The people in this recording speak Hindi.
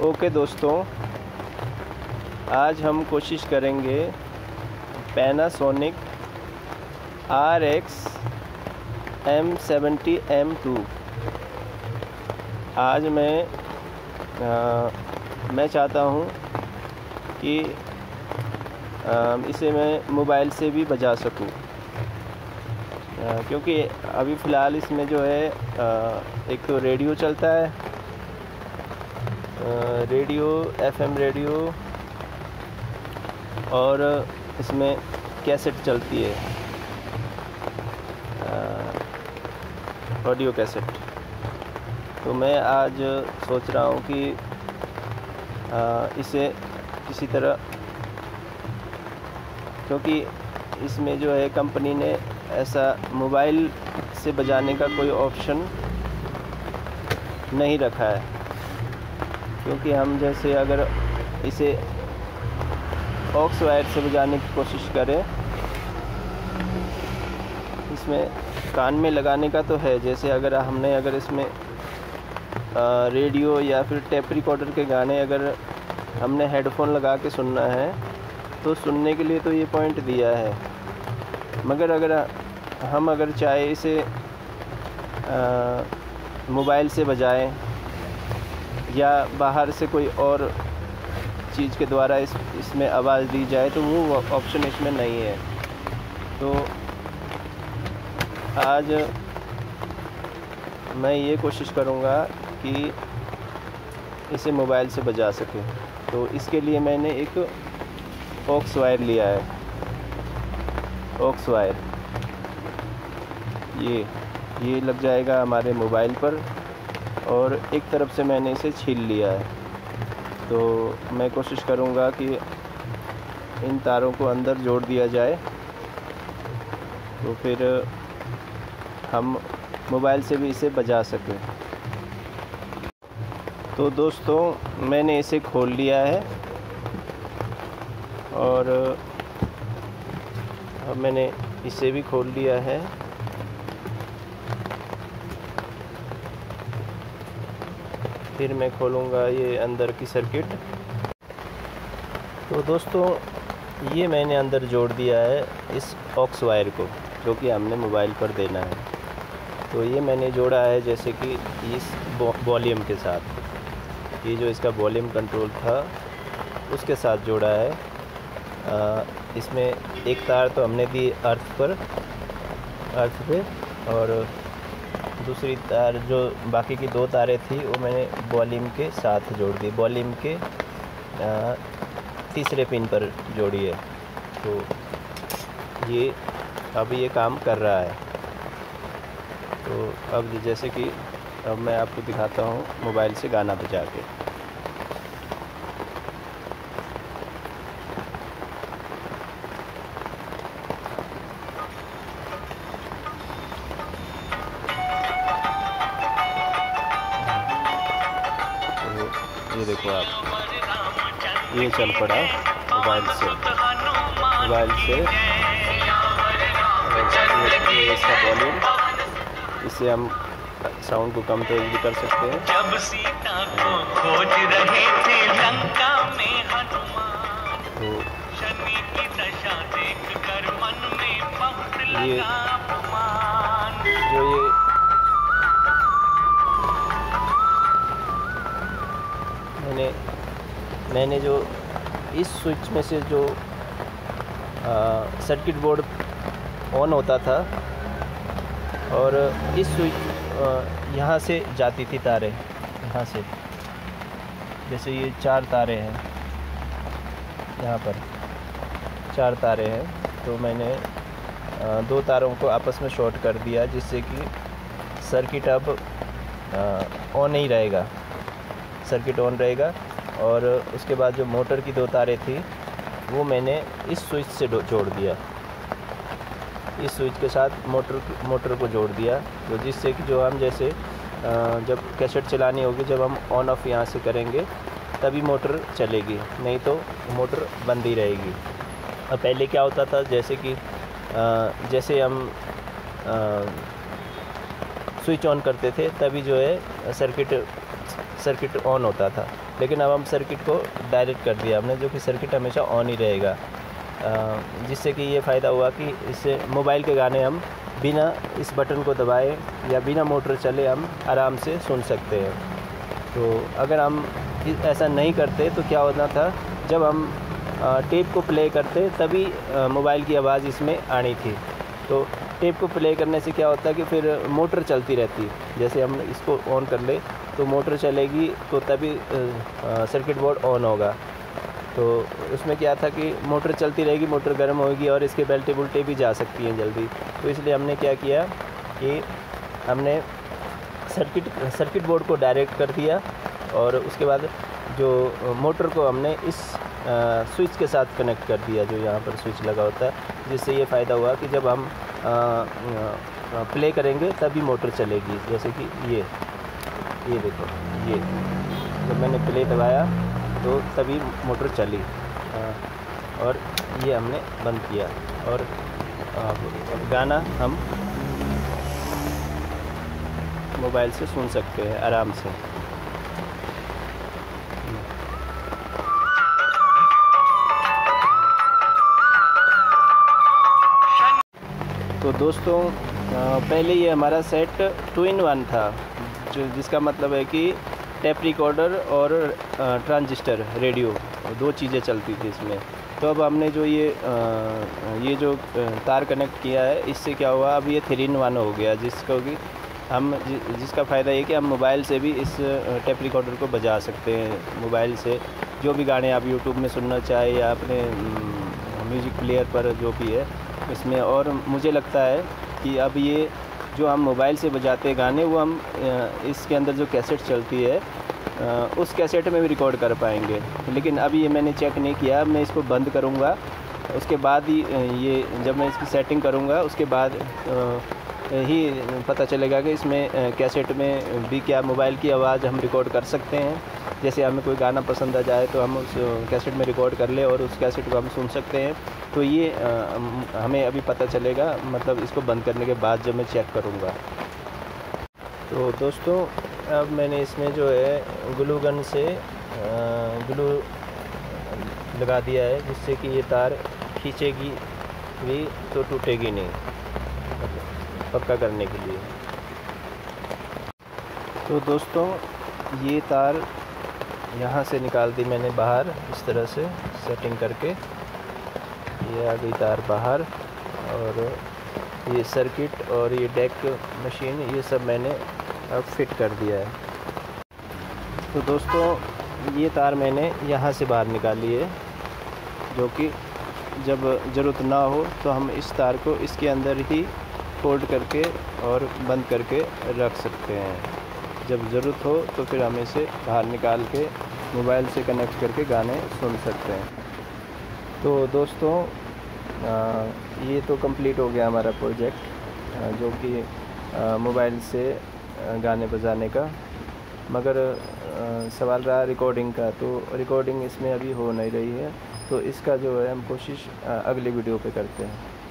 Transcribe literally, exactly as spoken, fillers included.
ओके दोस्तों, आज हम कोशिश करेंगे Panasonic R X M seventy M two. आज मैं आ, मैं चाहता हूँ कि आ, इसे मैं मोबाइल से भी बजा सकूँ, क्योंकि अभी फ़िलहाल इसमें जो है आ, एक तो रेडियो चलता है, रेडियो एफएम रेडियो, और इसमें कैसेट चलती है, ऑडियो कैसेट। तो मैं आज सोच रहा हूँ कि आ, इसे किसी तरह, क्योंकि इसमें जो है कंपनी ने ऐसा मोबाइल से बजाने का कोई ऑप्शन नहीं रखा है, क्योंकि हम जैसे अगर इसे ऑक्स वायर से बजाने की कोशिश करें, इसमें कान में लगाने का तो है। जैसे अगर हमने अगर इसमें आ, रेडियो या फिर टेप रिकॉर्डर के गाने अगर हमने हेडफोन लगा के सुनना है तो सुनने के लिए तो ये पॉइंट दिया है, मगर अगर हम अगर चाहे इसे मोबाइल से बजाएं या बाहर से कोई और चीज़ के द्वारा इस इसमें आवाज़ दी जाए तो वो ऑप्शन इसमें नहीं है। तो आज मैं ये कोशिश करूँगा कि इसे मोबाइल से बजा सकें। तो इसके लिए मैंने एक ऑक्स वायर लिया है, ऑक्स वायर ये ये लग जाएगा हमारे मोबाइल पर, और एक तरफ से मैंने इसे छील लिया है। तो मैं कोशिश करूँगा कि इन तारों को अंदर जोड़ दिया जाए, तो फिर हम मोबाइल से भी इसे बजा सकें। तो दोस्तों, मैंने इसे खोल लिया है और अब मैंने इसे भी खोल लिया है। फिर मैं खोलूँगा ये अंदर की सर्किट। तो दोस्तों, ये मैंने अंदर जोड़ दिया है इस ऑक्स वायर को, जो कि हमने मोबाइल पर देना है। तो ये मैंने जोड़ा है जैसे कि इस वॉल्यूम के साथ, ये जो इसका वॉल्यूम कंट्रोल था उसके साथ जोड़ा है। आ, इसमें एक तार तो हमने दी अर्थ पर अर्थ पे, और दूसरी तार जो बाकी की दो तारें थी वो मैंने वॉल्यूम के साथ जोड़ दी, वॉल्यूम के आ, तीसरे पिन पर जोड़ी है। तो ये अब ये काम कर रहा है। तो अब जैसे कि अब मैं आपको दिखाता हूँ मोबाइल से गाना बजा के। ये देखो आप, ये चल पड़ा मोबाइल से मोबाइल से ये इसका वॉल्यूम, इससे हम साउंड को कम तेज भी कर सकते हैं। जब सीता को खोज रहे थे लंका में हनुमान, तो शनि की दशा देखकर मन में बहुत लगा अपमान। जो ये मैंने मैंने जो इस स्विच में से जो आ, सर्किट बोर्ड ऑन होता था, और इस स्विच यहाँ से जाती थी तारें, यहाँ से, जैसे ये चार तारें हैं, यहाँ पर चार तारें हैं। तो मैंने आ, दो तारों को आपस में शॉर्ट कर दिया, जिससे कि सर्किट अब ऑन ही रहेगा, सर्किट ऑन रहेगा। और उसके बाद जो मोटर की दो तारें थी वो मैंने इस स्विच से जोड़ दिया, इस स्विच के साथ मोटर मोटर को जोड़ दिया, तो जिससे कि जो हम जैसे जब कैसेट चलानी होगी, जब हम ऑन ऑफ यहाँ से करेंगे तभी मोटर चलेगी, नहीं तो मोटर बंद ही रहेगी। अब पहले क्या होता था, जैसे कि जैसे हम स्विच ऑन करते थे तभी जो है सर्किट सर्किट ऑन होता था, लेकिन अब हम सर्किट को डायरेक्ट कर दिया हमने, जो कि सर्किट हमेशा ऑन ही रहेगा, जिससे कि ये फ़ायदा हुआ कि इससे मोबाइल के गाने हम बिना इस बटन को दबाए या बिना मोटर चले हम आराम से सुन सकते हैं। तो अगर हम ऐसा नहीं करते तो क्या होता था, जब हम टेप को प्ले करते तभी मोबाइल की आवाज़ इसमें आनी थी। तो टेप को प्ले करने से क्या होता है कि फिर मोटर चलती रहती, जैसे हम इसको ऑन कर ले तो मोटर चलेगी, तो तभी सर्किट बोर्ड ऑन होगा। तो उसमें क्या था कि मोटर चलती रहेगी, मोटर गर्म होगी और इसके बेल्टे बुल्टे भी जा सकती हैं जल्दी। तो इसलिए हमने क्या किया कि हमने सर्किट सर्किट बोर्ड को डायरेक्ट कर दिया और उसके बाद जो मोटर को हमने इस आ, स्विच के साथ कनेक्ट कर दिया, जो यहाँ पर स्विच लगा होता है, जिससे ये फ़ायदा हुआ कि जब हम आ, आ, प्ले करेंगे तभी मोटर चलेगी। जैसे कि ये ये देखो, ये जब मैंने प्ले दबाया तो तभी मोटर चली, आ, और ये हमने बंद किया और आ, गाना हम मोबाइल से सुन सकते हैं आराम से। तो दोस्तों, पहले ये हमारा सेट टू इन वन था, जो जिसका मतलब है कि टेप रिकॉर्डर और ट्रांजिस्टर रेडियो दो चीज़ें चलती थी इसमें। तो अब हमने जो ये ये जो तार कनेक्ट किया है, इससे क्या हुआ, अब ये थ्री इन वन हो गया, जिसको कि हम जिसका फ़ायदा ये कि हम मोबाइल से भी इस टेप रिकॉर्डर को बजा सकते हैं। मोबाइल से जो भी गाने आप यूट्यूब में सुनना चाहे या अपने म्यूज़िक प्लेयर पर जो भी है इसमें। और मुझे लगता है कि अब ये जो हम मोबाइल से बजाते हैं गाने, वो हम इसके अंदर जो कैसेट चलती है उस कैसेट में भी रिकॉर्ड कर पाएंगे। लेकिन अभी ये मैंने चेक नहीं किया, मैं इसको बंद करूँगा, उसके बाद ही ये जब मैं इसकी सेटिंग करूँगा उसके बाद ही पता चलेगा कि इसमें कैसेट में भी क्या मोबाइल की आवाज़ हम रिकॉर्ड कर सकते हैं। जैसे हमें कोई गाना पसंद आ जाए तो हम उस कैसेट में रिकॉर्ड कर ले और उस कैसेट को हम सुन सकते हैं। तो ये हमें अभी पता चलेगा, मतलब इसको बंद करने के बाद जब मैं चेक करूँगा। तो दोस्तों, अब मैंने इसमें जो है ग्लू गन से ग्लू लगा दिया है, जिससे कि ये तार खींचेगी भी तो टूटेगी नहीं, पक्का करने के लिए। तो दोस्तों, ये तार यहाँ से निकाल दी मैंने बाहर, इस तरह से सेटिंग करके ये आ गई तार बाहर। और ये सर्किट और ये डेक मशीन, ये सब मैंने अब फिट कर दिया है। तो दोस्तों, ये तार मैंने यहाँ से बाहर निकाली है, जो कि जब ज़रूरत ना हो तो हम इस तार को इसके अंदर ही फोल्ड करके और बंद करके रख सकते हैं। जब ज़रूरत हो तो फिर हम इसे बाहर निकाल के मोबाइल से कनेक्ट करके गाने सुन सकते हैं। तो दोस्तों, आ, ये तो कंप्लीट हो गया हमारा प्रोजेक्ट, जो कि मोबाइल से गाने बजाने का। मगर आ, सवाल रहा रिकॉर्डिंग का, तो रिकॉर्डिंग इसमें अभी हो नहीं रही है, तो इसका जो है हम कोशिश अगली वीडियो पे करते हैं।